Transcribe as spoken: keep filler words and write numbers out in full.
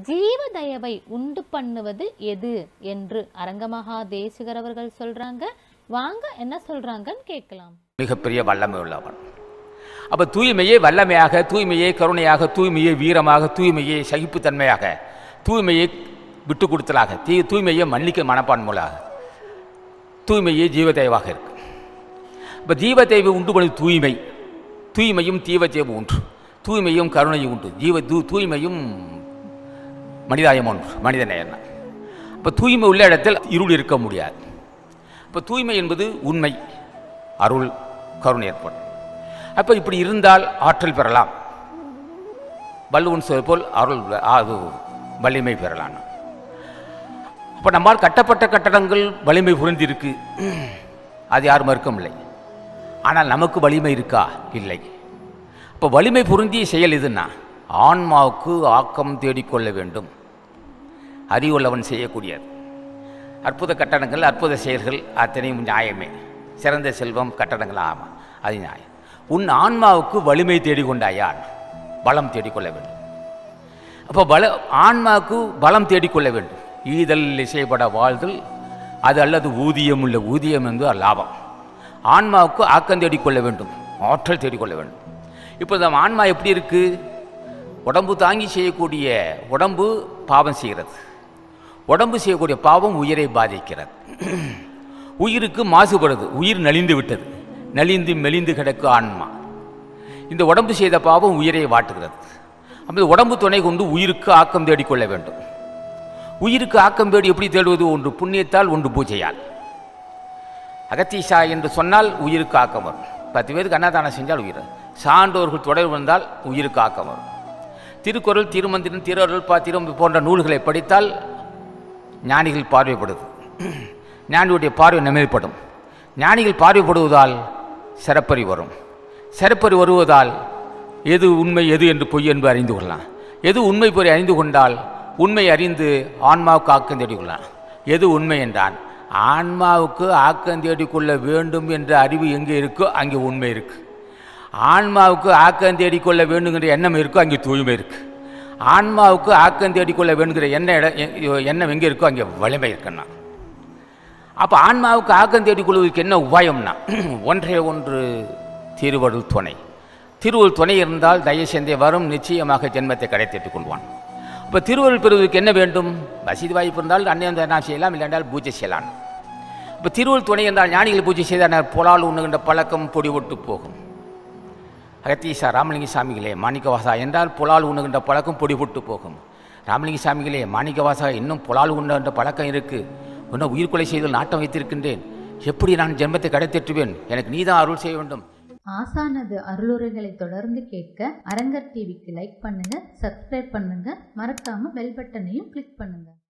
ஜீவதயவை உண்டு பண்ணுவது எது என்று அரங்கமகா தேசிகர் அவர்கள் சொல்றாங்க. வாங்க என்ன சொல்றாங்கன்னு கேட்கலாம். மிகப்பெரிய வல்லமை உள்ளவன். அப்ப தூய்மையை வல்லமையாக, தூய்மையை கருணையாக, தூய்மையை வீரமாக, தூய்மையை சகிப்புத்தன்மையாக, தூய்மையை விட்டு கொடுத்தலாக, தீ தூய்மையை மன்னிக்க மனப்பான்மையாக, தூய்மையை ஜீவதேவாக இருக்கு. இப்போ ஜீவதேவை உண்டு பண்ணி தூய்மை, தூய்மையும் தீவதேவம் ஒன்று, தூய்மையும் கருணையும் உண்டு, ஜீவ தூ தூய்மையும் மனிதாயம் ஒன்று, மனித நேயம். இப்போ தூய்மை உள்ள இடத்தில் இருள் இருக்க முடியாது. இப்போ தூய்மை என்பது உண்மை, அருள், கருணை ஏற்படும். அப்போ இப்படி இருந்தால் ஆற்றல் பெறலாம். வள்ளுவன் சொல்வது போல் அருள் அது வலிமை பெறலாம். அப்போ நம்மால் கட்டப்பட்ட கட்டடங்கள் வலிமை புரிந்திருக்கு, அது யாரும் மறுக்கவில்லை. ஆனால் நமக்கு வலிமை இருக்கா? இல்லை. இப்போ வலிமை பொருந்திய செயல் எதுன்னா ஆன்மாவுக்கு ஆக்கம் தேடிக்கொள்ள வேண்டும். அறிவுள்ளவன் செய்யக்கூடியது அற்புத கட்டடங்கள், அற்புத செயல்கள் அத்தனையும் நியாயமே. சிறந்த செல்வம் கட்டடங்கள் ஆமாம், அது நியாயம். உன் ஆன்மாவுக்கு வலிமை தேடிக்கொண்டாயான் பலம் தேடிக்கொள்ள வேண்டும். அப்போ பல ஆன்மாவுக்கு பலம் தேடிக்கொள்ள வேண்டும். ஈதல் இசைப்பட வாழ்தல் அது அல்லது ஊதியம் உள்ள ஊதியம் என்று லாபம். ஆன்மாவுக்கு ஆக்கம் தேடிக்கொள்ள வேண்டும், ஆற்றல் தேடிக்கொள்ள வேண்டும். இப்போ நம்ம ஆன்மா எப்படி இருக்கு? உடம்பு தாங்கி செய்யக்கூடிய உடம்பு பாவம் செய்கிறது. உடம்பு செய்யக்கூடிய பாவம் உயிரை பாதிக்கிறது. உயிருக்கு மாசுபடுது, உயிர் நலிந்து விட்டது, நலிந்து மெலிந்து கிடக்கு ஆன்மா. இந்த உடம்பு செய்த பாவம் உயிரை வாட்டுகிறது. அப்போ உடம்பு துணை கொண்டு உயிருக்கு ஆக்கம் தேடிக்கொள்ள வேண்டும். உயிருக்கு ஆக்கம் தேடி எப்படி தேடுவது? ஒன்று புண்ணியத்தால், ஒன்று பூஜையால். அகத்தீசா என்று சொன்னால் உயிருக்கு ஆக்கம் வரும். பத்து பேருக்கு அன்னதானம் செஞ்சால் உயிர். சான்றோர்கள் தொடர்பு வந்தால் உயிருக்கு ஆக்கம் வரும். திருக்குறள், திருமந்திரம், திருஅருள் பாத்திரம் போன்ற நூல்களை படித்தால் ஞானிகள் பார்வைப்படுது. ஞானியுடைய பார்வை நிமைப்படும். ஞானிகள் பார்வைப்படுவதால் சிறப்பறி வரும். சிறப்பறி வருவதால் எது உண்மை எது என்று பொய் என்று அறிந்து கொள்ளலாம். எது உண்மை பொறி அறிந்து கொண்டால் உண்மை அறிந்து ஆன்மாவுக்கு ஆக்கம் தேடிக்கொள்ளலாம். எது உண்மை என்றால் ஆன்மாவுக்கு ஆக்கம் தேடிக்கொள்ள வேண்டும் என்ற அறிவு எங்கே இருக்கோ அங்கே உண்மை இருக்கு. ஆன்மாவுக்கு ஆக்கம் தேடிக்கொள்ள வேண்டுங்கிற எண்ணம் இருக்கோ அங்கே தூய்மை இருக்கு. ஆன்மாவுக்கு ஆக்கம் தேடிக்கொள்ள வேண்டுங்கிற எண்ண எண்ணம் எங்கே இருக்கோ அங்கே வலிமை இருக்குன்னா. அப்போ ஆன்மாவுக்கு ஆக்கம் தேடிக்கொள்வதற்கு என்ன உபாயம்னா ஒன்றே ஒன்று, திருவருள் துணை. திருவருள் துணை இருந்தால் தயவு செஞ்சே வரும், நிச்சயமாக ஜென்மத்தை கடைத்தேற்றிக் கொள்வான். இப்போ திருவருள் பெறுவதற்கு என்ன வேண்டும்? வசதி வாய்ப்பு இருந்தால் அன்னையம் செய்யலாம், இல்லைன்றால் பூஜை செய்யலாம். இப்போ திருவருள் துணை என்றால் ஞானிகள் பூஜை செய்தால் புலால் உண்ணுகின்ற பழக்கம் பொடி ஒட்டு போகும். அகத்தீசா ராமலிங்க சாமிகளே மாணிக்கவாசா என்றால் புலால் உண்ணுகின்ற பழக்கம் பொடி போட்டு போகும். ராமலிங்க சாமிகளே மாணிக்கவாசா இன்னும் புலால் உண்ணுகின்ற பழக்கம் இருக்குது, இன்னும் உயிர்கொலை செய்து நாட்டம் வைத்திருக்கின்றேன், எப்படி நான் ஜென்மத்தை கடைத்தேற்றுவேன், எனக்கு நீதான் அருள் செய்ய வேண்டும். ஆசானது அருளுரைகளை தொடர்ந்து கேட்க அரங்கர் டிவிக்கு லைக் பண்ணுங்க, சப்ஸ்கிரைப் பண்ணுங்க, மறக்காம பெல் பட்டனையும் கிளிக் பண்ணுங்க.